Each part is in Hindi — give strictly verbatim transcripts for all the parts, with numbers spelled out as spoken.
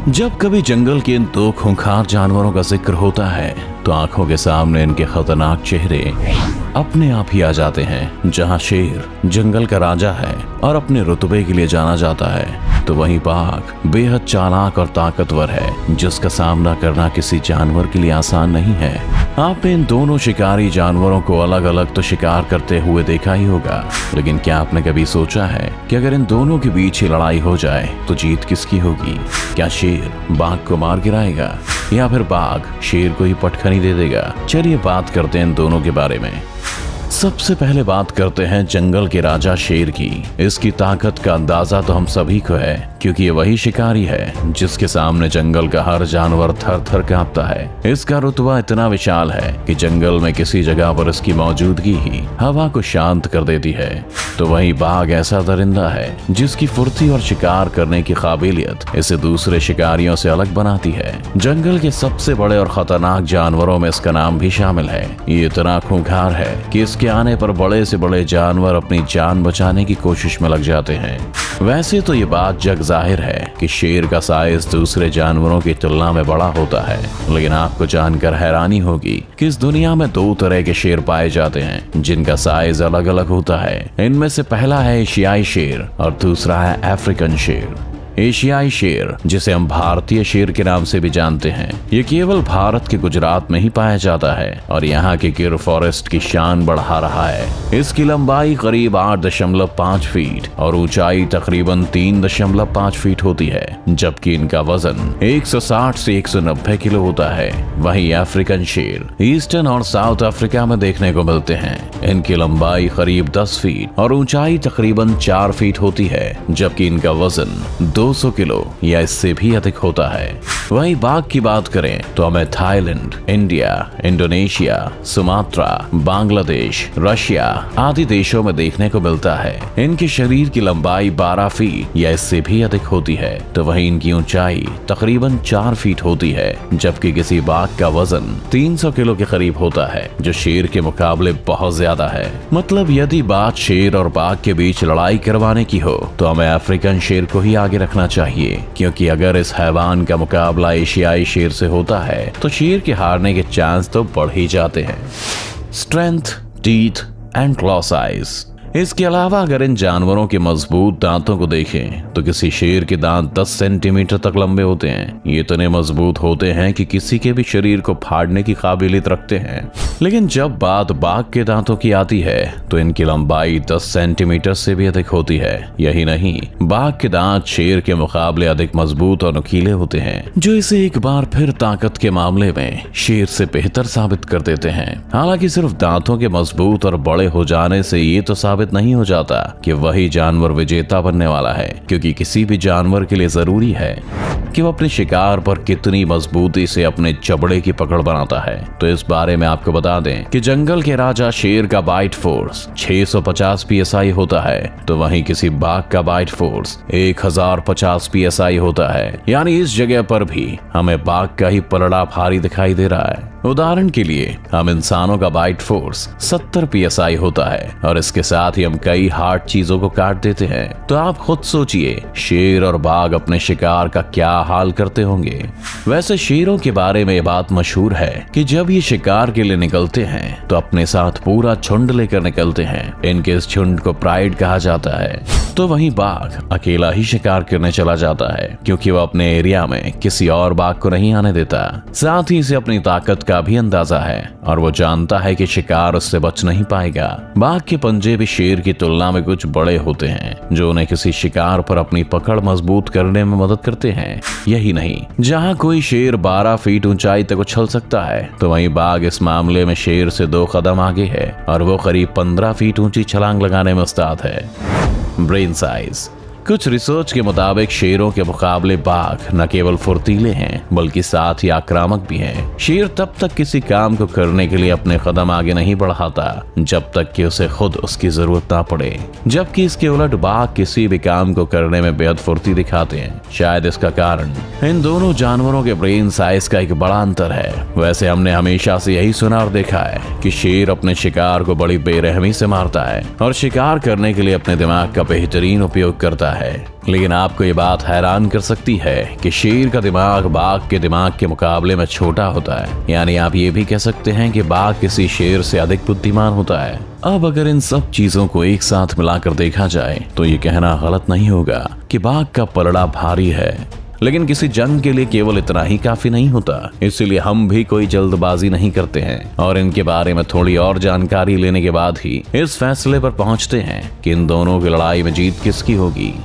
जब कभी जंगल के इन दो खूंखार जानवरों का जिक्र होता है तो आंखों के सामने इनके खतरनाक चेहरे अपने आप ही आ जाते हैं। जहां शेर जंगल का राजा है और अपने रुतबे के लिए जाना जाता है, तो वहीं बाघ बेहद चालाक और ताकतवर है, जिसका सामना करना किसी जानवर के लिए आसान नहीं है। आपने इन दोनों शिकारी जानवरों को अलग अलग तो शिकार करते हुए देखा ही होगा, लेकिन क्या आपने कभी सोचा है कि अगर इन दोनों के बीच ही लड़ाई हो जाए तो जीत किसकी होगी? क्या शेर बाघ को मार गिराएगा या फिर बाघ शेर को ही पटखनी दे देगा? चलिए बात करते हैं इन दोनों के बारे में। सबसे पहले बात करते हैं जंगल के राजा शेर की। इसकी ताकत का अंदाजा तो हम सभी को है, क्योंकि ये वही शिकारी है जिसके सामने जंगल का हर जानवर थर थर कांपता है। इसका रुतबा इतना विशाल है कि जंगल में किसी जगह पर इसकी मौजूदगी ही हवा को शांत कर देती है। तो वहीं बाघ ऐसा दरिंदा है जिसकी फुर्ती और शिकार करने की काबिलियत इसे दूसरे शिकारियों से अलग बनाती है। जंगल के सबसे बड़े और खतरनाक जानवरों में इसका नाम भी शामिल है। ये इतना खूंखार है कि इसके आने पर बड़े से बड़े जानवर अपनी जान बचाने की कोशिश में लग जाते हैं। वैसे तो ये बात जग जाहिर है कि शेर का साइज दूसरे जानवरों की तुलना में बड़ा होता है, लेकिन आपको जानकर हैरानी होगी कि इस दुनिया में दो तरह के शेर पाए जाते हैं जिनका साइज अलग अलग होता है। इनमें से पहला है एशियाई शेर और दूसरा है अफ्रीकन शेर। एशियाई शेर, जिसे हम भारतीय शेर के नाम से भी जानते हैं, ये केवल भारत के गुजरात में ही पाया जाता है और यहाँ के गिर फॉरेस्ट की शान बढ़ा रहा है। इसकी लंबाई करीब आठ दशमलव पाँच फीट और ऊंचाई तकरीबन तीन दशमलव पाँच फीट होती है, जबकि इनका वजन एक सौ साठ से एक सौ नब्बे किलो होता है। वहीं अफ्रीकन शेर ईस्टर्न और साउथ अफ्रीका में देखने को मिलते हैं। इनकी लंबाई करीब दस फीट और ऊंचाई तकरीबन चार फीट होती है, जबकि इनका वजन दो सौ किलो या इससे भी अधिक होता है। वहीं बाघ की बात करें तो हमें Thailand, India, Indonesia, Sumatra, Bangladesh, Russia आदि देशों में देखने को मिलता है। इनके शरीर की लंबाई बारह फीट या इससे भी अधिक होती है, तो वहीं इनकी ऊंचाई तकरीबन चार फीट होती है, जबकि किसी बाघ का वजन तीन सौ किलो के करीब होता है, जो शेर के मुकाबले बहुत ज्यादा है। मतलब यदि बात शेर और बाघ के बीच लड़ाई करवाने की हो तो हमें अफ्रीकन शेर को ही आगे रखना चाहिए, क्योंकि अगर इस हैवान का मुकाबला एशियाई शेर से होता है तो शेर के हारने के चांस तो बढ़ ही जाते हैं। Strength, teeth and claw size. इसके अलावा अगर इन जानवरों के मजबूत दांतों को देखें तो किसी शेर के दांत दस सेंटीमीटर तक लंबे होते हैं। ये इतने मजबूत होते हैं कि किसी के भी शरीर को फाड़ने की काबिलियत रखते हैं। लेकिन जब बात बाघ के दांतों की आती है तो इनकी लंबाई दस सेंटीमीटर से भी अधिक होती है। यही नहीं, बाघ के दांत शेर के मुकाबले अधिक मजबूत और नुकीले होते हैं, जो इसे एक बार फिर ताकत के मामले में शेर से बेहतर साबित कर देते हैं। हालांकि सिर्फ दांतों के मजबूत और बड़े हो जाने से ये तो साबित नहीं हो जाता कि वही जानवर विजेता बनने वाला है, क्योंकि किसी भी जानवर के लिए जरूरी है कि वो अपने शिकार पर कितनी मजबूती से अपने चबड़े की पकड़ बनाता है। तो इस बारे में आपको बता दें कि जंगल के राजा शेर का बाइट फोर्स छह सौ पचास पी एस आई होता है, तो वहीं किसी बाघ का बाइट फोर्स एक हज़ार पचास पी एस आई होता है। यानी इस जगह पर भी हमें बाघ का ही पलड़ा भारी दिखाई दे रहा है। उदाहरण के लिए हम इंसानों का बाइट फोर्स सत्तर पी एस आई होता है और इसके साथ ही हम कई हार्ड चीजों को काट देते हैं। तो आप खुद सोचिए, शेर और बाघ अपने शिकार का क्या हाल करते होंगे। वैसे शेरों के बारे में ये बात मशहूर है कि जब ये शिकार के लिए निकलते हैं तो अपने साथ पूरा झुंड लेकर निकलते हैं। इनके इस झुंड को प्राइड कहा जाता है। तो वहीं बाघ अकेला ही शिकार करने चला जाता है, क्योंकि वो अपने एरिया में किसी और बाघ को नहीं आने देता। साथ ही इसे अपनी ताकत का भी अंदाजा है और वो जानता है कि शिकार उससे बच नहीं पाएगा। बाघ के पंजे भी शेर की तुलना में कुछ बड़े होते हैं, जो उन्हें किसी शिकार पर अपनी पकड़ मजबूत करने में मदद करते हैं। यही नहीं, जहाँ कोई शेर बारह फीट ऊंचाई तक उछल सकता है, तो वहीं बाघ इस मामले में शेर से दो कदम आगे है और वो करीब पंद्रह फीट ऊंची छलांग लगाने में उस्ताद है। Brain size. कुछ रिसर्च के मुताबिक शेरों के मुकाबले बाघ न केवल फुर्तीले हैं बल्कि साथ ही आक्रामक भी हैं। शेर तब तक किसी काम को करने के लिए अपने कदम आगे नहीं बढ़ाता जब तक कि उसे खुद उसकी जरूरत ना पड़े, जबकि इसके उलट बाघ किसी भी काम को करने में बेहद फुर्ती दिखाते हैं। शायद इसका कारण इन दोनों जानवरों के ब्रेन साइज का एक बड़ा अंतर है। वैसे हमने हमेशा से यही सुना और देखा है कि शेर अपने शिकार को बड़ी बेरहमी से मारता है और शिकार करने के लिए अपने दिमाग का बेहतरीन उपयोग करता है। है। लेकिन आपको ये बात हैरान कर सकती है कि शेर का दिमाग बाघ के दिमाग के मुकाबले में छोटा होता है। यानी आप ये भी कह सकते हैं कि बाघ किसी शेर से अधिक बुद्धिमान होता है। अब अगर इन सब चीजों को एक साथ मिलाकर देखा जाए तो ये कहना गलत नहीं होगा कि बाघ का पलड़ा भारी है। लेकिन किसी जंग के लिए केवल इतना ही काफी नहीं होता, इसलिए हम भी कोई जल्दबाजी नहीं करते हैं और इनके बारे में थोड़ी और जानकारी लेने के बाद ही इस फैसले पर पहुंचते हैं कि इन दोनों की लड़ाई में जीत किसकी होगी।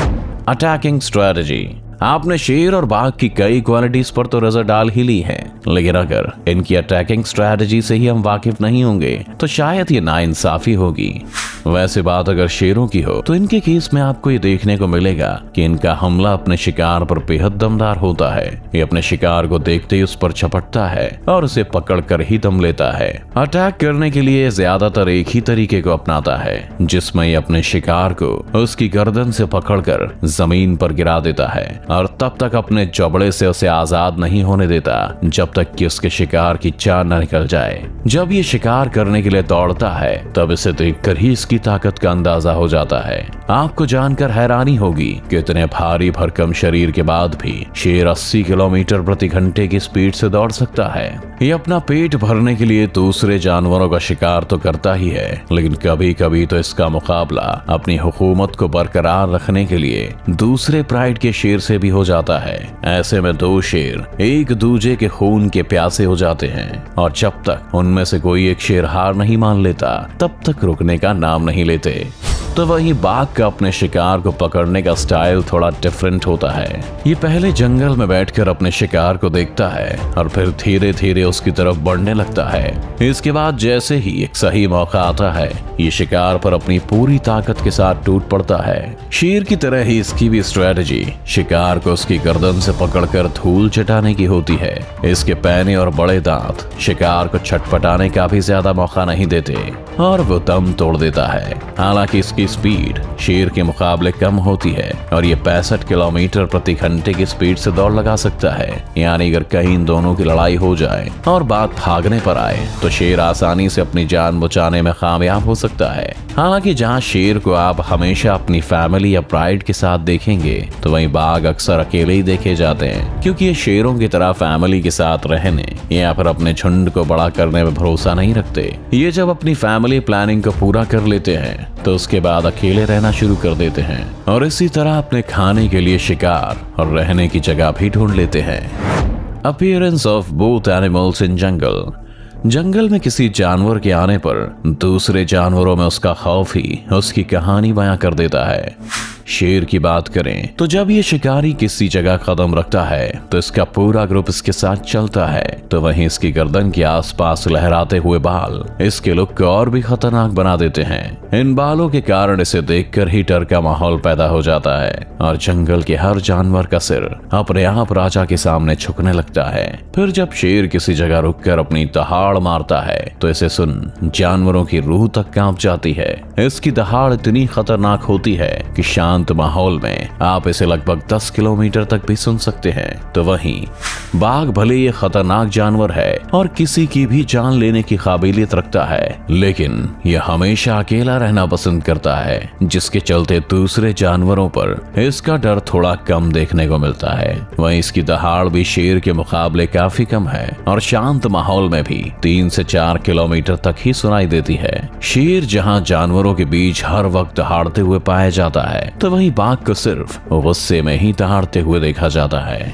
Attacking strategy. आपने शेर और बाघ की कई क्वालिटीज पर तो नजर डाल ही ली है, लेकिन अगर इनकी अटैकिंग स्ट्रेटजी से ही हम वाकिफ नहीं होंगे तो शायद ये नाइंसाफी होगी। वैसे बात अगर शेरों की हो तो इनके केस में आपको ये देखने को मिलेगा कि इनका हमला अपने शिकार पर बेहद दमदार होता है। ये अपने शिकार को देखते ही उस पर झपटता है और उसे पकड़ कर ही दम लेता है। अटैक करने के लिए ज्यादातर एक ही तरीके को अपनाता है, जिसमें ये अपने शिकार को उसकी गर्दन से पकड़कर जमीन पर गिरा देता है और तब तक अपने जबड़े से उसे आजाद नहीं होने देता जब तक कि उसके शिकार की चाल न निकल जाए। जब ये शिकार करने के लिए दौड़ता है तब इसे देखकर ही इसकी ताकत का अंदाजा हो जाता है। आपको जानकर हैरानी होगी कि इतने भारी भरकम शरीर के बाद भी शेर अस्सी किलोमीटर प्रति घंटे की स्पीड से दौड़ सकता है। ये अपना पेट भरने के लिए दूसरे जानवरों का शिकार तो करता ही है, लेकिन कभी कभी तो इसका मुकाबला अपनी हुकूमत को बरकरार रखने के लिए दूसरे प्राइड के शेर से भी हो जाता है। ऐसे में दो शेर एक दूजे के खून के प्यासे हो जाते हैं और जब तक उनमें से कोई एक शेर हार नहीं मान लेता तब तक रुकने का नाम नहीं लेते। तो वही बाघ का अपने शिकार को पकड़ने का स्टाइल थोड़ा डिफरेंट होता है। ये पहले जंगल में बैठकर अपने शिकार को देखता है और फिर धीरे धीरे उसकी तरफ बढ़ने लगता है। इसके बाद जैसे ही एक सही मौका आता है ये शिकार पर अपनी पूरी ताकत के साथ टूट पड़ता है। शेर की तरह ही इसकी भी स्ट्रेटजी शिकार को उसकी गर्दन से पकड़कर धूल चटाने की होती है। इसके पैने और बड़े दांत शिकार को छटपटाने का भी ज्यादा मौका नहीं देते और वो दम तोड़ देता है। हालांकि इसकी स्पीड शेर के मुकाबले कम होती है और ये पैंसठ किलोमीटर प्रति घंटे की स्पीड से दौड़ लगा सकता है। यानी अगर कहीं इन दोनों की लड़ाई हो जाए और बात भागने पर आए तो शेर आसानी से अपनी जान बचाने में कामयाब हो सकता है। हालांकि जहां शेर को आप हमेशा अपनी फैमिली या प्राइड के साथ देखेंगे तो वहीं बाघ अक्सर अकेले ही देखे जाते हैं, क्योंकि ये शेरों की तरह फैमिली के साथ रहने या फिर अपने झुंड को बड़ा करने में भरोसा नहीं रखते। ये जब अपनी फैमिली प्लानिंग को पूरा कर लेते हैं तो उसके बाद अकेले रहना शुरू कर देते हैं और इसी तरह अपने खाने के लिए शिकार और रहने की जगह भी ढूंढ लेते हैं। Appearance of both animals in jungle. जंगल में किसी जानवर के आने पर दूसरे जानवरों में उसका खौफ ही उसकी कहानी बयां कर देता है। शेर की बात करें तो जब ये शिकारी किसी जगह कदम रखता है तो इसका पूरा ग्रुप इसके साथ चलता है, तो वहीं इसकी गर्दन के आसपास लहराते हुए बाल इसके लुक को और भी खतरनाक बना देते हैं। इन बालों के कारण इसे देखकर ही डर का माहौल पैदा हो जाता है और जंगल के हर जानवर का सिर अपने आप राजा के सामने झुकने लगता है। फिर जब शेर किसी जगह रुककर अपनी दहाड़ मारता है तो इसे सुन जानवरों की रूह तक कांप जाती है। इसकी दहाड़ इतनी खतरनाक होती है कि शांत माहौल में आप इसे लगभग दस किलोमीटर तक भी सुन सकते हैं। तो वहीं बाघ भले ये खतरनाक जानवर है और किसी की भी जान लेने की काबिलियत रखता है, लेकिन यह हमेशा अकेला रहना पसंद करता है, जिसके चलते दूसरे जानवरों पर इसका डर थोड़ा कम देखने को मिलता है। वहीं इसकी दहाड़ भी शेर के मुकाबले काफी कम है और शांत माहौल में भी तीन से चार किलोमीटर तक ही सुनाई देती है। शेर जहां जानवरों के बीच हर वक्त दहाड़ते हुए पाया जाता है तो वहीं बाघ को सिर्फ गुस्से में ही दहाड़ते हुए देखा जाता है।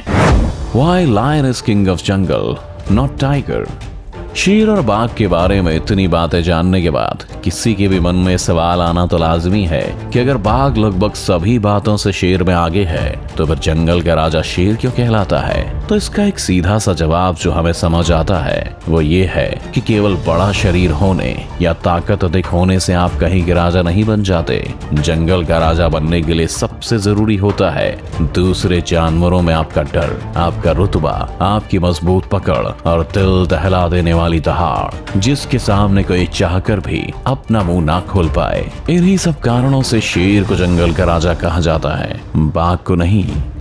Why lion is king of jungle, not tiger? शेर और बाघ के बारे में इतनी बातें जानने के बाद किसी के भी मन में सवाल आना तो लाजमी है कि अगर बाघ लगभग सभी बातों से शेर में आगे है तो फिर जंगल का राजा शेर क्यों कहलाता है? तो इसका एक सीधा सा जवाब जो हमें समझ आता है वो ये है कि केवल बड़ा शरीर होने या ताकत अधिक होने से आप कहीं के राजा नहीं बन जाते। जंगल का राजा बनने के लिए सबसे जरूरी होता है दूसरे जानवरों में आपका डर, आपका रुतबा, आपकी मजबूत पकड़ और दिल दहला देने वाली दहाड़, जिसके सामने कोई चाहकर भी अपना मुंह ना खोल पाए। इन्हीं सब कारणों से शेर को जंगल का राजा कहा जाता है, बाघ को नहीं।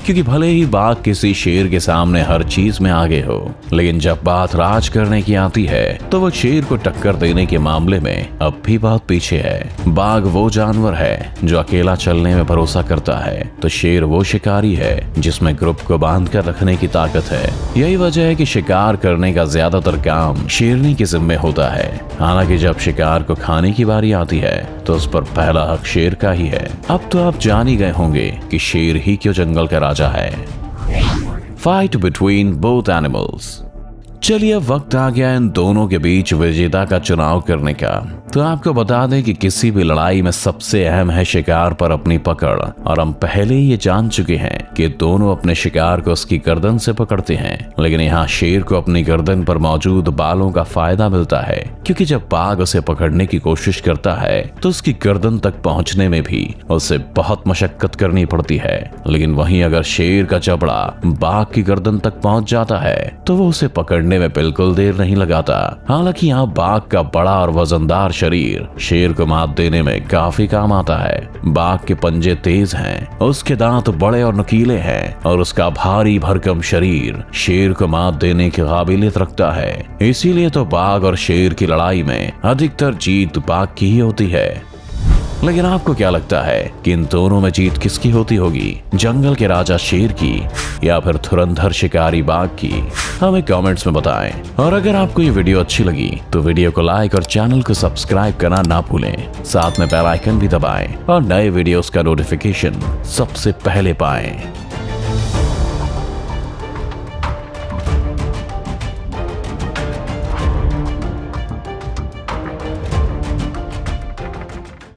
क्योंकि भले ही बाघ किसी शेर के सामने हर चीज में आगे हो, लेकिन जब बात राज करने की आती है तो वो शेर को टक्कर देने के मामले में अब भी बहुत पीछे है। बाघ वो जानवर है जो अकेला चलने में भरोसा करता है, तो शेर वो शिकारी है जिसमें ग्रुप को बांध कर रखने की ताकत है। यही वजह है कि शिकार करने का ज्यादातर काम शेरनी के जिम्मे होता है। हालांकि जब शिकार को खाने की बारी आती है तो उस पर पहला हक शेर का ही है। अब तो आप जान ही गए होंगे कि शेर ही क्यों जंगल का राजा है। Fight between both animals. चलिए अब वक्त आ गया इन दोनों के बीच विजेता का चुनाव करने का। तो आपको बता दें कि किसी भी लड़ाई में सबसे अहम है शिकार पर अपनी पकड़, और हम पहले ही ये जान चुके हैं कि दोनों अपने शिकार को उसकी गर्दन से पकड़ते हैं। लेकिन यहाँ शेर को अपनी गर्दन पर मौजूद बालों का फायदा मिलता है, क्योंकि जब बाघ उसे पकड़ने की कोशिश करता है तो उसकी गर्दन तक पहुंचने में भी उसे बहुत मशक्कत करनी पड़ती है। लेकिन वहीं अगर शेर का जबड़ा बाघ की गर्दन तक पहुंच जाता है तो वो उसे पकड़ने में बिल्कुल देर नहीं लगाता। हालांकि यहाँ बाघ का बड़ा और वजनदार शरीर शेर को मात देने में काफी काम आता है। बाघ के पंजे तेज हैं, उसके दांत बड़े और नुकीले हैं, और उसका भारी भरकम शरीर शेर को मात देने की काबिलियत रखता है। इसीलिए तो बाघ और शेर की लड़ाई में अधिकतर जीत बाघ की ही होती है। लेकिन आपको क्या लगता है कि इन दोनों में जीत किसकी होती होगी, जंगल के राजा शेर की या फिर धुरंधर शिकारी बाघ की? हमें कमेंट्स में बताएं। और अगर आपको ये वीडियो अच्छी लगी तो वीडियो को लाइक और चैनल को सब्सक्राइब करना ना भूलें। साथ में बेल आइकन भी दबाएं और नए वीडियोस का नोटिफिकेशन सबसे पहले पाएं।